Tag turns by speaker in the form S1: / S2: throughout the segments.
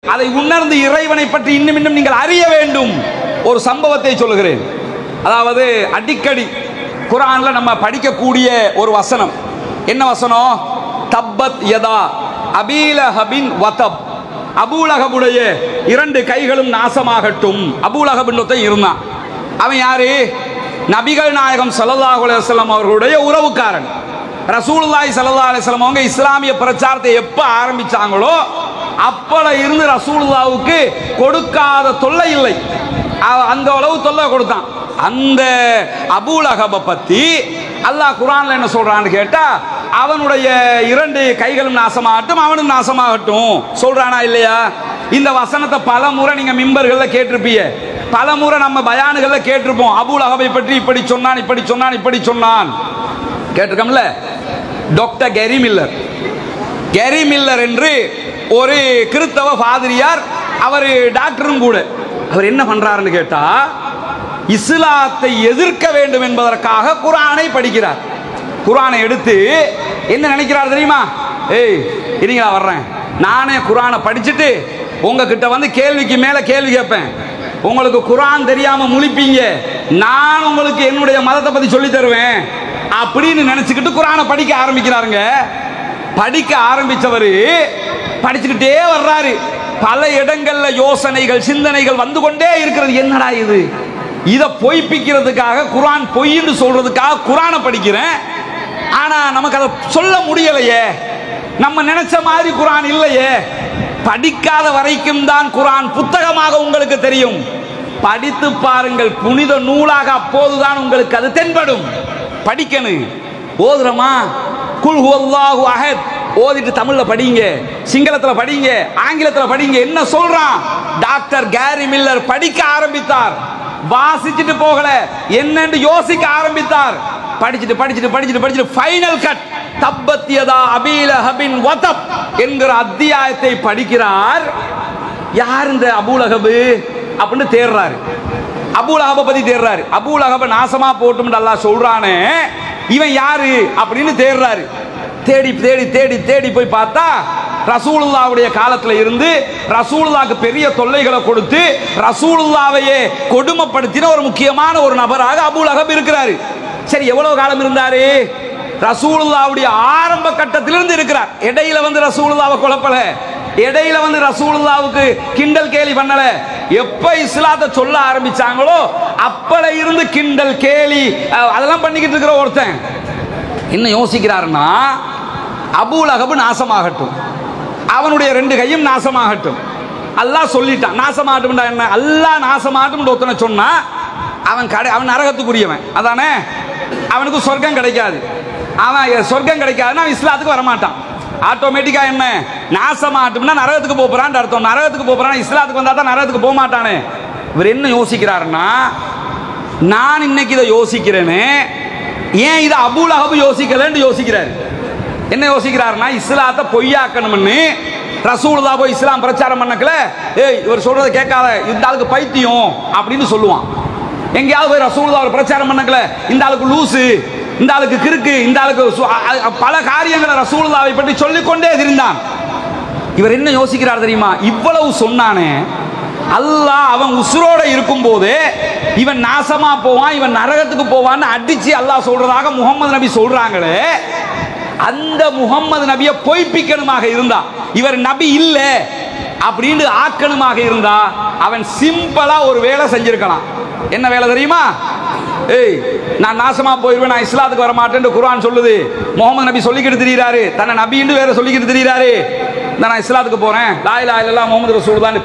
S1: அதை உணர்ந்து இறைவனை பற்றி இன்னும் இன்னும் நீங்கள் அறிய வேண்டும். ஒரு சம்பவத்தை சொல்லுகிறேன். அதாவது அடிக்கடி குர்ஆன்ல நம்ம படிக்கக்கூடிய ஒரு வசனம். என்ன வசனம்? தப்பத் யதா அபீலஹபின் வதப். அபூலஹபுடைய 2 கைகளும் நாசமாகட்டும். அபூலஹபின் ஒருத்தன் இருந்தான். அவன் யாரு? நபிகள் நாயகம் ஸல்லல்லாஹு அலைஹி வஸல்லம் அவர்களுடைய உறவுக்காரன். ரசூலுல்லாஹி ஸல்லல்லாஹு அலைஹி வஸல்லம் அவங்க இஸ்லாமிய பிரச்சாரத்தை எப்ப ஆரம்பிச்சாங்களோ அப்பல இருந்து ரசூலுல்லாஹ்வுக்கு கொடுக்காத தொல்லை இல்லை. அந்த அளவு தொல்லை கொடுத்தான். அந்த அபூலஹபை பத்தி அல்லாஹ் குர்ஆன்ல என்ன சொல்றான்னு கேட்டா, அவனுடைய 2 கைகளும் நாசமாகட்டும், அவனும் நாசமாகட்டும் சொல்றானா இல்லையா? இந்த வசனத்தை பல முறை நீங்க மிம்பர்கள்ல கேட்டிருப்பீங்க, பல முறை நம்ம பயானுகள்ல கேட்டிருப்போம். அபூலஹபை பற்றி இப்படி சொன்னான், இப்படி சொன்னான், இப்படி சொன்னான் கேட்டிருக்கோம்ல. டாக்டர் கேரி மில்லர் என்று ஒரு கிறிஸ்தவ பாதிரியார், அவர் டாக்டரும் கூட. அவர் என்ன பண்றாருன்னு கேட்டா, இஸ்லாத்தை எதிர்க்க வேண்டும் என்பதற்காக குர்ஆனை படிக்கிறார். குர்ஆனை எடுத்து என்ன நினைக்கிறார் தெரியுமா? இருங்களா வர்றேன், நானே குர்ஆனை படிச்சுட்டு உங்ககிட்ட வந்து கேள்விக்கு மேல கேள்வி கேட்பேன். உங்களுக்கு குர்ஆன் தெரியாம முழிப்பீங்க, நான் உங்களுக்கு என்னுடைய மதத்தை பத்தி சொல்லி தருவேன் அப்படின்னு நினைச்சுக்கிட்டு குர்ஆனை படிக்க ஆரம்பிக்கிறாருங்க. படிக்க ஆரம்பிச்சவர் படிச்சுக்கிட்டே வர்றாரு. பல இடங்கள்ல யோசனைகள், சிந்தனைகள் வந்து கொண்டே இருக்கிறது. என்னடா இது? இதை பொய்ப்பிக்கிறதுக்காக, குர்ஆன் பொய்ன்னு சொல்றதுக்காக குர்ஆனை படிக்கிறேன், ஆனா நமக்கு அதை சொல்ல முடியலையே, நம்ம நினைச்ச மாதிரி குர்ஆன் இல்லையே. படிக்காத வரைக்கும் தான் குர்ஆன் புத்தகமாக உங்களுக்கு தெரியும். படித்து பாருங்கள், புனித நூலாக அப்போதுதான் உங்களுக்கு அது தென்படும். படிக்கணும். ஓதுறமா? குல் ஹுவல்லாஹு அஹத் ஓதிட்டு தமிழ்ல படிங்க, சிங்களத்துல படிங்க, ஆங்கிலத்துல படிங்க. என்ன சொல்றான்? டாக்டர் கேரி மில்லர் படிக்க ஆரம்பித்தார். வாசிச்சுட்டு போகல, என்னன்னு யோசிக்க ஆரம்பித்தார். படிச்சுட்டு ஃபைனல் கட் தப்பத் யதா அபீலஹபின் வதப் என்கிற அத்தியாயத்தை படிக்கிறார். யார் இந்த அபூலஹப் அப்படின்னு தேடுறாரு. அபூலஹபை பத்தி தேடுறாரு. அபூலஹபை நாசமா போட்டும் அல்லாஹ் சொல்றானே, இவன் யாரு அப்படின்னு தேடுறாரு. தேடி தேடி தேடி தேடி போய் பார்த்தா, ரசூலுல்லாவுடைய காலத்துல இருந்து ரசூலுல்லாஹ்க்கு பெரிய தொல்லைகளை கொடுத்து ரசூலுல்லாவையே கொடுமைப்படுத்தின ஒரு முக்கியமான ஒரு நபராக அபூலஹப் இருக்கிறாரு. சரி, எவ்வளவு காலம் இருந்தாரு? ரசூலுல்லாவுடைய ஆரம்ப கட்டத்திலிருந்து இருக்கிறார். இடையில வந்து ரசூலுல்லாவை குழப்பல, இடையில வந்து ரசூலுல்லாவுக்கு கிண்டல் கேலி பண்ணல. எப்ப இஸ்லாத்தை சொல்ல ஆரம்பிச்சாங்களோ அப்பல இருந்து கிண்டல் கேலி அதெல்லாம் பண்ணிக்கிட்டு இருக்கிற ஒருத்தன் என்ன யோசிக்கிறாருன்னா, அபூலஹப் நாசமாகட்டும், அவனுடைய 2 கையும் நாசமாகட்டும். அல்லாஹ் சொல்லிட்டான். நாசமாகட்டும் என்ன? அல்லாஹ் நாசமாகட்டும் ஒருத்தனை சொன்னா அவன் நரகத்துக்குரியவன், அதானே? அவனுக்கு சொர்க்கம் கிடைக்காது. அவன் சொர்க்கம் கிடைக்காதுன்னா அவன் இஸ்லாத்துக்கு வரமாட்டான். ஆட்டோமேட்டிக்கா என்ன? நாசமாகட்டும்னா நரகத்துக்கு போறான்னு அர்த்தம். நரகத்துக்கு போறான், இஸ்லாத்துக்கு வந்தா தான் நரகத்துக்கு போக மாட்டானே. இவர் என்ன யோசிக்கிறாருன்னா, நான் இன்னைக்கு இதை யோசிக்கிறேன்னு, ஏன் இதை அபூலஹப் யோசிக்கலன்னு யோசிக்கிறாரு. என்ன யோசிக்கிறாருன்னா, இஸ்லாத்தை பொய்யாக்கணும்னு ரசூலுல்லாஹ் போய் இஸ்லாம் பிரச்சாரம் பண்ணக்கல, இவர் சொல்றதை கேட்காத, இந்த ஆளுக்கு பைத்தியம் அப்படின்னு சொல்லுவான். எங்கேயாவது போய் ரசூலுல்லாஹ் ஒரு பிரச்சாரம் பண்ணக்கல, இந்த ஆளுக்கு லூசு, இந்த ஆளுக்கு கிறுக்கு, இந்த ஆளுக்கு பல காரியங்களை ரசூலுல்லாஹ்வை பற்றி சொல்லிக்கொண்டே இருந்தான். இவர் என்ன யோசிக்கிறார் தெரியுமா? இவ்வளவு சொன்னானே, அல்லாஹ் அவன் உசுரோட இருக்கும் போது இவன் நாசமா போவான், இவன் நரகத்துக்கு போவான்னு அடிச்சு அல்லாஹ் சொல்றதாக முகமது நபி சொல்றாங்களே, அந்த முகமது நபியை பொய்ப்பிக்கணுமாக இருந்தா, இவர் நபி இல்ல அப்படின்னு ஆக்கணுமாக இருந்தா, அவன் சிம்பிளா ஒரு வேலை செஞ்சிருக்கலாம். என்ன வேலை தெரியுமா? நான் நாசமா போயிருவேன், நான் இஸ்லாத்துக்கு வர மாட்டேன்னு குர்ஆன் சொல்லுது. முகமது நபி சொல்லிக்கிட்டு திரியிறாரு, தன்னை நபின்னு வேற சொல்லிக்கிட்டு திரியிறாரு. நான் இஸ்லாத்துக்கு போறேன், லா இலாஹா இல்லல்லாஹ் முஹம்மது ரசூலுல்லாஹ்னு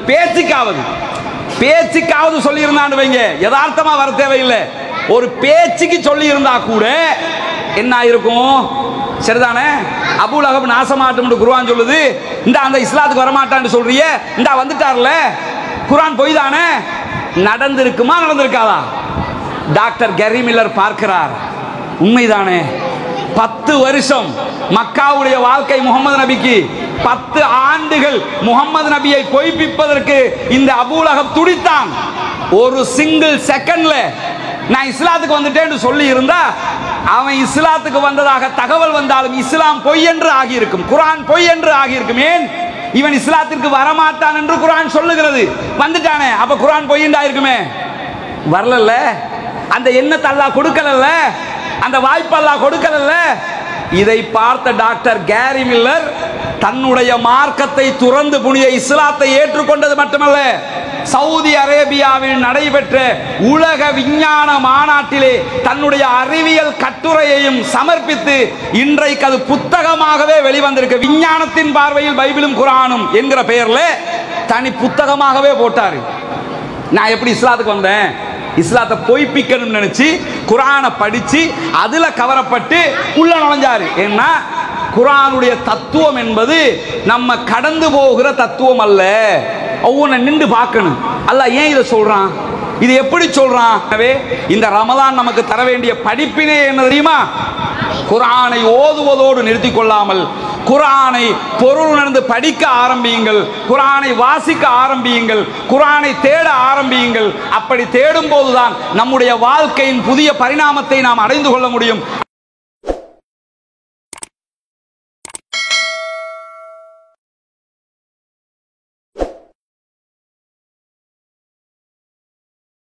S1: பேச்சுக்காவது சொல்லி இருந்தான்னு வைங்க, யதார்த்தமா வர தேவையில்லை. ஒரு பேச்சுக்கு சொல்லி இருந்தா கூட என்ன ஆயிருக்கும்? சரிதானே? அபூலஹப் நாசமாட்டும் குர்ஆன் சொல்லுது, இந்த அந்த இஸ்லாத்துக்கு வரமாட்டான்னு சொல்றியே, இந்த வந்துட்டார்ல, குர்ஆன் பொய் தானே? நடந்திருக்குமா நடந்திருக்காதா? டாக்டர் கேரி மில்லர் பார்க்கிறார், உண்மைதானே. 10 வருஷம் மக்காவுடைய வாழ்க்கை முகமது நபிக்கு, 10 ஆண்டுகள் முகமது நபியை பொய்ப்பிப்பதற்கு இந்த அபூலஹப் துடித்தான். ஒரு சிங்கிள் செகண்ட்ல நான் இஸ்லாத்துக்கு வந்துட்டேன்னு சொல்லி இருந்தா, அவன் இஸ்லாத்துக்கு வந்ததாக தகவல் வந்தாலும் இஸ்லாம் பொய் என்று ஆகியிருக்கும், குர்ஆன் பொய் என்று ஆகியிருக்கும். ஏன்? இவன் இஸ்லாத்திற்கு வரமாட்டான் என்று குர்ஆன் சொல்லுகிறது. வந்துட்டானே, அப்ப குர்ஆன் பொய்யண்டா இருக்குமே? வரலல்ல. அந்த எண்ணத்தை அல்லாஹ் கொடுக்கலல்ல, அந்த வாய்ப்பு அல்லாஹ் கொடுக்கலல்ல. இதை பார்த்த டாக்டர் கேரி மில்லர் தன்னுடைய மார்க்கத்தை துறந்து புனித இஸ்லாத்தை ஏற்றுக்கொண்டது மட்டுமல்ல, சவுதி அரேபியாவில் நடைபெற்ற உலக விஞ்ஞான மாநாட்டிலே தன்னுடைய அறிவியல் கட்டுரையையும் சமர்ப்பித்து இன்றைக்கு அது புத்தகமாகவே வெளிவந்திருக்கு. விஞ்ஞானத்தின் பார்வையில் பைபிளும் குர்ஆனும் என்கிற பெயர்ல தனி புத்தகமாகவே போட்டாரு. நான் எப்படி இஸ்லாத்துக்கு வந்தேன், இஸ்லாத்தை பொய்ப்பிக்கணும்னு நினைச்சு குர்ஆனை படிச்சு அதுல கவரப்பட்டு உள்ள நுழைஞ்சாரு. ஏன்னா குர்ஆனுடைய தத்துவம் என்பது நம்ம கடந்து போகிற தத்துவம் அல்ல. ஒவ்வொன்றை நின்று பார்க்கணும். அல்லாஹ் ஏன் இதை சொல்றான், இது எப்படி சொல்றான்? இந்த ரமலான் நமக்கு தர வேண்டிய படிப்பினே என்ன தெரியுமா? குர்ஆனை ஓதுவதோடு நிறுத்திக் கொள்ளாமல் குர்ஆனை பொருள் உணர்ந்து படிக்க ஆரம்பியுங்கள், குர்ஆனை வாசிக்க ஆரம்பியுங்கள், குர்ஆனை தேட ஆரம்பியுங்கள். அப்படி தேடும் போதுதான் நம்முடைய வாழ்க்கையின் புதிய பரிணாமத்தை நாம் அடைந்து கொள்ள முடியும்.